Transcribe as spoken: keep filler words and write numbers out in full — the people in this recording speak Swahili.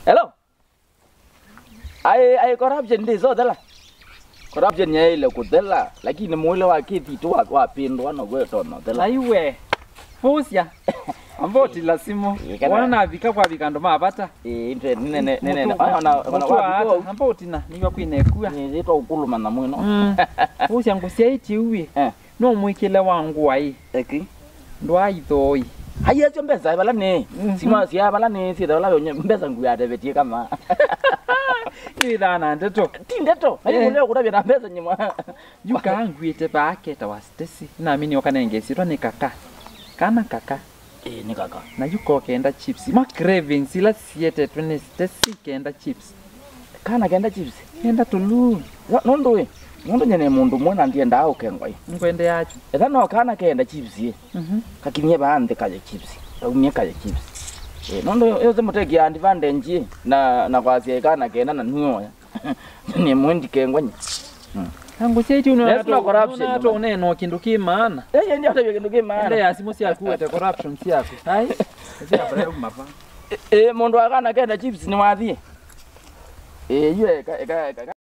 Hello. Ai ai corruption ndi zo dela. Corruption ya ile kudela lakini muile wa kiti tu wa pindwa no gweto no dela. Aiwe. Fusia. Amboti la simu. Wana vika kwa vikando mabata. Eh inde nene nene ona ona wa amboti na niwa kwinekua. ni zito ukuluma na mwino. Fusia ngusia iti uwe. No mwikile wangu ai. Eki. Ndo aithoi. Haya cho mbeza bala ni. Sima sia bala ni si bala mbeza nguya debetie kama. Ida ndeto. Tindeto. Hayo leo kutabia na mbeza nyuma. Yuka angwite baaketa wastesi. Na mini wakanengesirwa ni kaka. Kana kaka. Eh ni kaka. Na yuko kenda chips. Ma cravings ila siete twene stesi kenda chips. Kana kenda chips. Kenda tulu. Nondo we. Nondo nyene mundu mwana ndienda au kengoi. Ngwende yacho. Eda no kana kenda chips ye. Mhm. Kakinye baande kaje chips. Umye kaje chips. Eh nondo yoze muteki ya advantage na na kwasie kana kenda na nuoya. Ni mwendi kengoi. Tangu sisi uno Let's no corruption. Na to neno kindu kimaana. Eh ndio hata kindu kimaana. Ndio asimu si akuete corruption si yako. Hai. Si abrehu mapa. Eh mundu akana kenda chips ni wathie. Eh yue ka ka